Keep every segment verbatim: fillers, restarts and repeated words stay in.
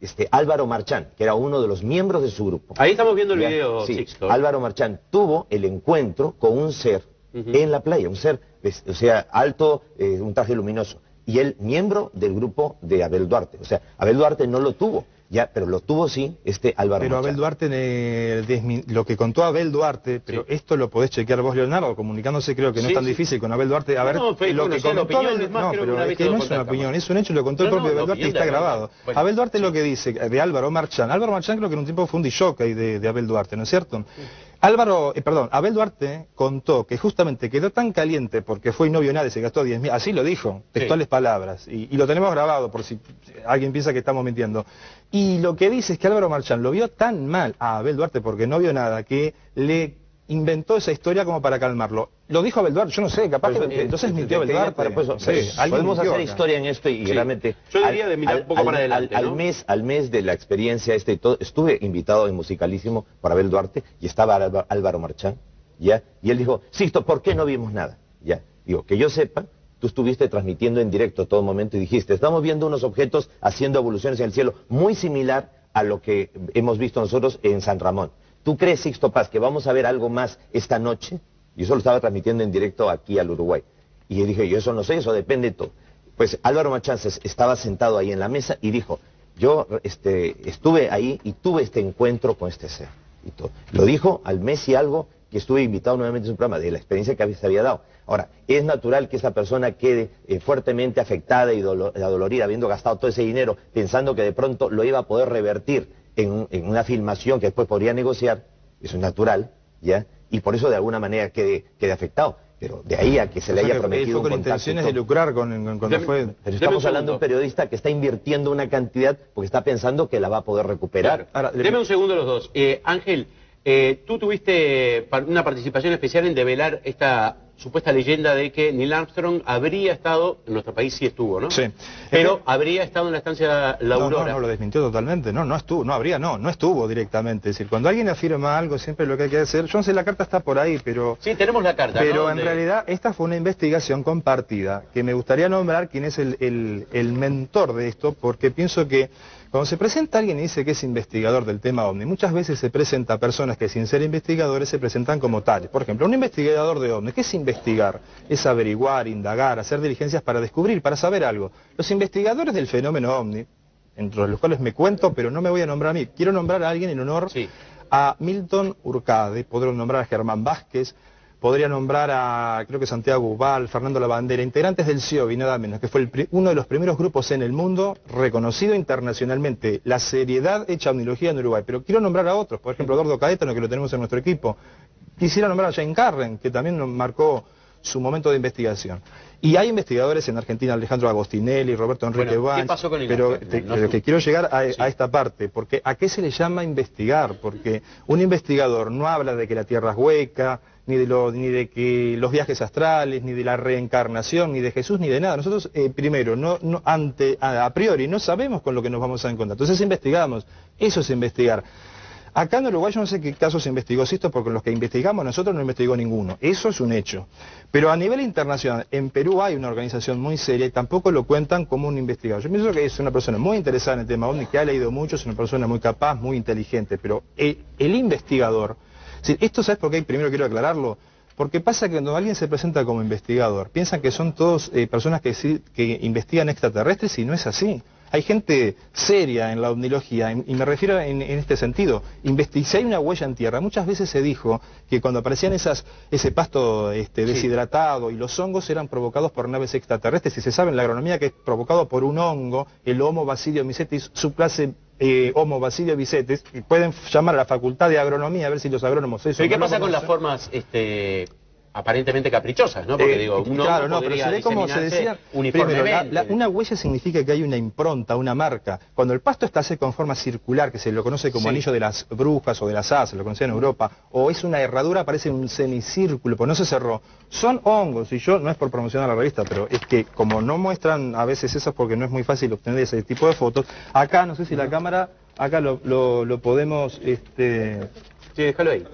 este, Álvaro Marchán, que era uno de los miembros de su grupo. Ahí estamos viendo el ¿Ya? video, Sí, Sixto. Álvaro Marchán tuvo el encuentro con un ser uh-huh. en la playa, un ser, o sea, alto, eh, un traje luminoso. Y él, miembro del grupo de Abel Duarte. O sea, Abel Duarte no lo tuvo, ya, pero lo tuvo sí este Álvaro Pero Marchán. Abel Duarte, eh, desmi... lo que contó Abel Duarte, pero sí. esto lo podés chequear vos, Leonardo, comunicándose creo que no sí, es tan sí. difícil con Abel Duarte. A ver, no, fe, lo bueno, que sea, contó Abel... más, No, pero es que no es una opinión, es un hecho, lo contó no, el propio no, Abel Duarte y está grabado. Bueno, Abel Duarte sí. lo que dice de Álvaro Marchán. Álvaro Marchán creo que en un tiempo fue un disjockey de, de Abel Duarte, ¿no es cierto? Sí. Álvaro, eh, perdón, Abel Duarte contó que justamente quedó tan caliente porque fue y no vio nada y se gastó diez mil, así lo dijo, textuales sí. palabras, y, y lo tenemos grabado por si alguien piensa que estamos mintiendo. Y lo que dice es que Álvaro Marchán lo vio tan mal a Abel Duarte porque no vio nada, que le inventó esa historia como para calmarlo. Lo dijo Abel Duarte, yo no sé, capaz pues, que eh, entonces mintió Abel Duarte. Para, pues, sí, podemos hacer acá. historia en esto y sí. realmente... Yo diría de mirar al, un poco al, para adelante, al, ¿no? al, mes, al mes de la experiencia este y todo, estuve invitado en Musicalísimo por Abel Duarte y estaba Álvaro, Álvaro Marchán, ¿ya? Y él dijo, Sixto, ¿por qué no vimos nada? ¿Ya? Digo, que yo sepa, tú estuviste transmitiendo en directo todo momento y dijiste, estamos viendo unos objetos haciendo evoluciones en el cielo, muy similar a lo que hemos visto nosotros en San Ramón. ¿Tú crees, Sixto Paz, que vamos a ver algo más esta noche? Yo eso lo estaba transmitiendo en directo aquí al Uruguay. Y yo dije, yo eso no sé, eso depende de todo. Pues Álvaro Marchán estaba sentado ahí en la mesa y dijo, yo este, estuve ahí y tuve este encuentro con este ser. Y todo. Lo dijo al mes y algo que estuve invitado nuevamente en su programa, de la experiencia que se había dado. Ahora, es natural que esa persona quede eh, fuertemente afectada y dolo adolorida, habiendo gastado todo ese dinero, pensando que de pronto lo iba a poder revertir en, en una filmación que después podría negociar. Eso es natural, ¿ya? Y por eso de alguna manera quede, quede afectado. Pero de ahí a que se le haya prometido un contacto... con intenciones de lucrar con, con, cuando Deme, fue... Pero estamos hablando de un periodista que está invirtiendo una cantidad porque está pensando que la va a poder recuperar. Claro. Ahora, deme un segundo los dos. Eh, Ángel, eh, tú tuviste una participación especial en develar esta supuesta leyenda de que Neil Armstrong habría estado, en nuestro país sí estuvo, ¿no? Sí. Pero es que... habría estado en la estancia La Aurora. No, no, no, lo desmintió totalmente, no, no estuvo, no habría, no, no estuvo directamente. Es decir, cuando alguien afirma algo, siempre lo que hay que hacer, yo no sé, la carta está por ahí, pero... Sí, tenemos la carta, Pero ¿no? en de... realidad esta fue una investigación compartida, que me gustaría nombrar quién es el, el, el mentor de esto, porque pienso que cuando se presenta alguien y dice que es investigador del tema OVNI, muchas veces se presenta a personas que sin ser investigadores se presentan como tales. Por ejemplo, un investigador de OVNI, ¿qué es investigar? Es averiguar, indagar, hacer diligencias para descubrir, para saber algo. Los investigadores del fenómeno OVNI, entre los cuales me cuento, pero no me voy a nombrar a mí, quiero nombrar a alguien en honor sí. a Milton Urcade, podré nombrar a Germán Vázquez, podría nombrar a, creo que Santiago Ubal, Fernando Lavandera, integrantes del CIOBI, nada menos, que fue el, uno de los primeros grupos en el mundo reconocido internacionalmente, la seriedad hecha omnilogía en Uruguay. Pero quiero nombrar a otros, por ejemplo, Eduardo Caetano, que lo tenemos en nuestro equipo. Quisiera nombrar a Jane Carren, que también nos marcó su momento de investigación. Y hay investigadores en Argentina, Alejandro Agostinelli, Roberto Enrique bueno, Banch, ¿qué pasó con el pero te, no, lo que quiero llegar a, sí. a esta parte, porque ¿a qué se le llama investigar? Porque un investigador no habla de que la Tierra es hueca, ni de, lo, ni de que los viajes astrales, ni de la reencarnación, ni de Jesús, ni de nada. Nosotros, eh, primero, no, no, ante, a, a priori, no sabemos con lo que nos vamos a encontrar. Entonces investigamos, eso es investigar. Acá en Uruguay yo no sé qué casos investigó Sixto, porque los que investigamos nosotros no investigó ninguno. Eso es un hecho. Pero a nivel internacional, en Perú hay una organización muy seria y tampoco lo cuentan como un investigador. Yo pienso que es una persona muy interesada en el tema OVNI, que ha leído mucho, es una persona muy capaz, muy inteligente, pero el, el investigador... Sí, esto, ¿sabes por qué? Primero quiero aclararlo. Porque pasa que cuando alguien se presenta como investigador, piensan que son todos eh, personas que, que investigan extraterrestres y no es así. Hay gente seria en la ovnilogía, y me refiero en, en este sentido. Investi si hay una huella en tierra, muchas veces se dijo que cuando aparecían esas, ese pasto este, deshidratado sí. y los hongos eran provocados por naves extraterrestres, y se sabe en la agronomía que es provocado por un hongo, el Homo bacillus mycetes, subclase eh, Homo bacillus mycetes, y pueden llamar a la facultad de agronomía a ver si los agrónomos... Eso ¿Y qué no pasa con las formas... este aparentemente caprichosas, ¿no? Porque eh, digo, uno claro, no, pero se ve como se decía, primero, la, la, una huella significa que hay una impronta, una marca. Cuando el pasto está seco en forma circular, que se lo conoce como sí. anillo de las brujas o de las hadas, se lo conocían en Europa, o es una herradura, parece un semicírculo, pues no se cerró. Son hongos, y yo, no es por promocionar la revista, pero es que como no muestran a veces esas, porque no es muy fácil obtener ese tipo de fotos, acá, no sé si la cámara, acá lo, lo, lo podemos, este... Sí, déjalo ahí.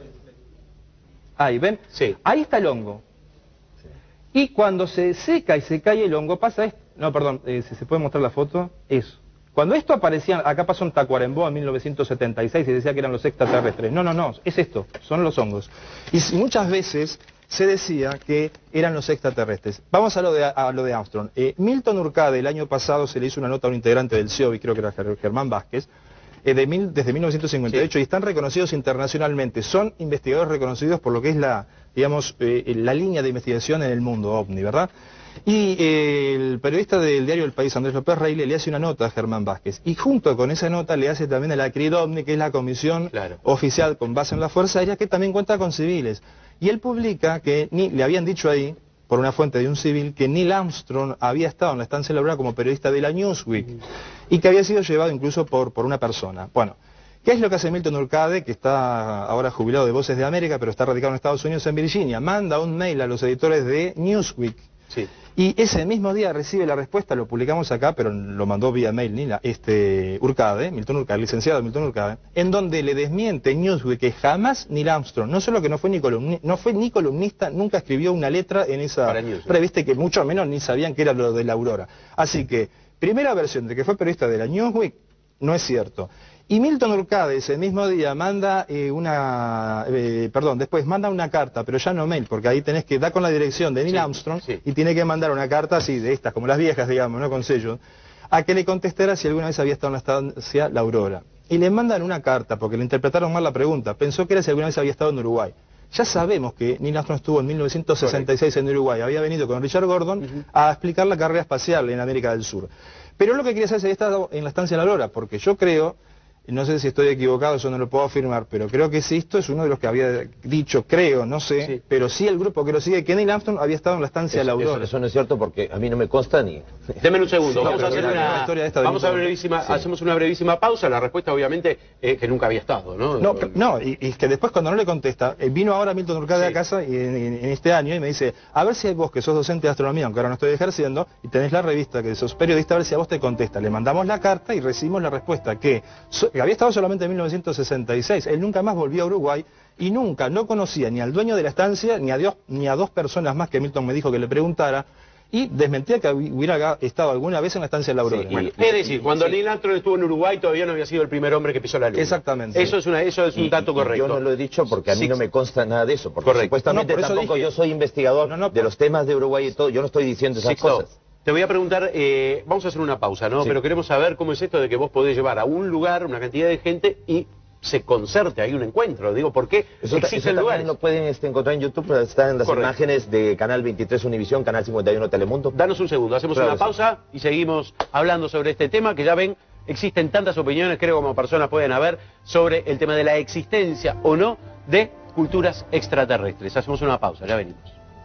Ahí, ¿ven? Sí. Ahí está el hongo. Sí. Y cuando se seca y se cae el hongo, pasa esto. No, perdón, eh, si se puede mostrar la foto, eso. Cuando esto aparecía, acá pasó en Tacuarembó en mil novecientos setenta y seis y decía que eran los extraterrestres. No, no, no, es esto, son los hongos. Y si muchas veces se decía que eran los extraterrestres. Vamos a lo de, a lo de Armstrong. Eh, Milton Urquade, el año pasado se le hizo una nota a un integrante del C I O B, creo que era Germán Vázquez, eh, de mil, desde mil novecientos cincuenta y ocho, sí. Y están reconocidos internacionalmente. Son investigadores reconocidos por lo que es la, digamos, eh, la línea de investigación en el mundo OVNI, ¿verdad? Y eh, el periodista del diario El País, Andrés López Reile, le hace una nota a Germán Vázquez. Y junto con esa nota le hace también a la CRIDOVNI, que es la comisión claro. oficial con base en la Fuerza Aérea, que también cuenta con civiles. Y él publica que ni, le habían dicho ahí, por una fuente de un civil, que Neil Armstrong había estado en la estancia laboral como periodista de la Newsweek, uh-huh. y que había sido llevado incluso por, por una persona. Bueno, ¿qué es lo que hace Milton Urquade, que está ahora jubilado de Voces de América, pero está radicado en Estados Unidos, en Virginia? Manda un mail a los editores de Newsweek. Sí. Y ese mismo día recibe la respuesta, lo publicamos acá, pero lo mandó vía mail Nila, este, Urquade, Milton Urquade, licenciado Milton Urquade, en donde le desmiente Newsweek que jamás Neil Armstrong, no solo que no fue ni columnista, no fue ni columnista, nunca escribió una letra en esa revista, que mucho menos ni sabían que era lo de la Aurora. Así que, primera versión de que fue periodista de la Newsweek, no es cierto. Y Milton Urquade ese mismo día manda eh, una, eh, perdón, después manda una carta, pero ya no mail, porque ahí tenés que dar con la dirección de Neil sí, Armstrong sí. y tiene que mandar una carta así, de estas, como las viejas, digamos, no con sello, a que le contestara si alguna vez había estado en la estancia La Aurora. Y le mandan una carta, porque le interpretaron mal la pregunta, pensó que era si alguna vez había estado en Uruguay. Ya sabemos que Neil Armstrong estuvo en mil novecientos sesenta y seis Correcto. En Uruguay, había venido con Richard Gordon uh-huh. a explicar la carrera espacial en América del Sur. Pero lo que quería saber es si había estado en la estancia La Aurora, porque yo creo... No sé si estoy equivocado, eso no lo puedo afirmar, pero creo que sí, esto es uno de los que había dicho, creo, no sé, sí. pero sí el grupo que lo sigue, que Neil Armstrong había estado en la estancia de La Aurora. Eso, eso no es cierto porque a mí no me consta ni... Deme un segundo, Sí, vamos no, a hacer una, una vamos a brevísima, sí. hacemos una brevísima pausa, la respuesta obviamente es que nunca había estado, ¿no? No, no y, y que después cuando no le contesta, eh, vino ahora Milton Urquade sí. a casa y en, en, en este año y me dice, a ver si vos que sos docente de astronomía, aunque ahora no estoy ejerciendo, y tenés la revista que sos periodista, a ver si a vos te contesta. Le mandamos la carta y recibimos la respuesta, que, so, que había estado solamente en mil novecientos sesenta y seis, él nunca más volvió a Uruguay y nunca, no conocía ni al dueño de la estancia, ni a, Dios, ni a dos personas más que Milton me dijo que le preguntara, y desmentía que hubiera estado alguna vez en la estancia de La Aurora. Sí, bueno, es decir, cuando sí. Neil Armstrong estuvo en Uruguay todavía no había sido el primer hombre que pisó la luna. Exactamente. Eso es, una, eso es un y, dato correcto. Yo no lo he dicho porque a mí sí. no me consta nada de eso, porque correcto. supuestamente no, por tampoco dije... yo soy investigador no, no, de los temas de Uruguay y todo, yo no estoy diciendo esas Sixto. cosas. Te voy a preguntar, eh, vamos a hacer una pausa, ¿no? Sí. Pero queremos saber cómo es esto de que vos podés llevar a un lugar una cantidad de gente y se concerte ahí un encuentro. Digo, ¿por qué eso, existen eso lugares? Lo pueden este, encontrar en YouTube, están en las Correcto. imágenes de Canal veintitrés Univisión, Canal cincuenta y uno Telemundo. Danos un segundo, hacemos claro una pausa sí. y seguimos hablando sobre este tema, que ya ven, existen tantas opiniones, creo como personas pueden haber, sobre el tema de la existencia o no de culturas extraterrestres. Hacemos una pausa, ya venimos.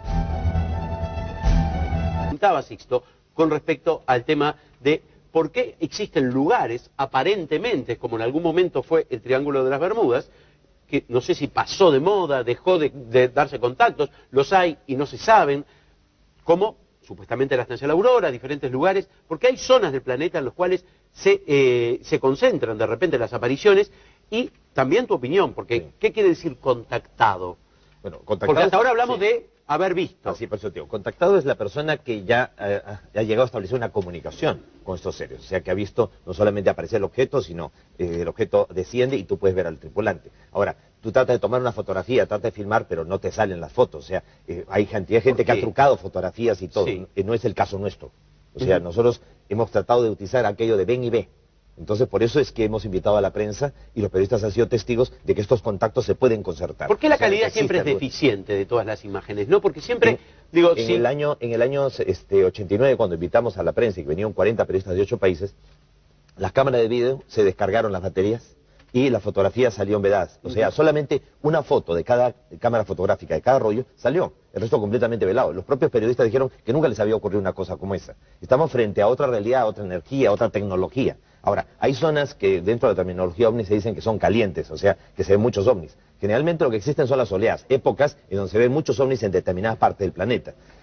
Preguntaba Sixto con respecto al tema de por qué existen lugares, aparentemente, como en algún momento fue el Triángulo de las Bermudas, que no sé si pasó de moda, dejó de, de darse contactos, los hay y no se saben, como supuestamente la estancia La Aurora, diferentes lugares, porque hay zonas del planeta en los cuales se, eh, se concentran de repente las apariciones, y también tu opinión, porque sí. ¿qué quiere decir contactado? Bueno, contactado porque hasta ahora hablamos sí. de haber visto. Así, por eso te digo, contactado es la persona que ya eh, ha llegado a establecer una comunicación con estos seres, o sea, que ha visto no solamente aparecer el objeto, sino eh, el objeto desciende y tú puedes ver al tripulante. Ahora, tú tratas de tomar una fotografía, tratas de filmar, pero no te salen las fotos, o sea, eh, hay cantidad de gente que ha trucado fotografías y todo, sí. no, no es el caso nuestro. O sea, uh-huh. nosotros hemos tratado de utilizar aquello de ven y ve. Entonces, por eso es que hemos invitado a la prensa y los periodistas han sido testigos de que estos contactos se pueden concertar. ¿Por qué la o sea, calidad siempre es deficiente de todas las imágenes? ¿No? Porque siempre, en, digo, en sí. el año en el año este, ochenta y nueve, cuando invitamos a la prensa y que venían cuarenta periodistas de ocho países, las cámaras de video se descargaron las baterías y las fotografías salieron vedadas. O sea, solamente una foto de cada cámara fotográfica, de cada rollo, salió. El resto completamente velado. Los propios periodistas dijeron que nunca les había ocurrido una cosa como esa. Estamos frente a otra realidad, a otra energía, a otra tecnología. Ahora, hay zonas que dentro de la terminología ovni se dicen que son calientes, o sea, que se ven muchos ovnis. Generalmente lo que existen son las oleadas, épocas en donde se ven muchos ovnis en determinadas partes del planeta.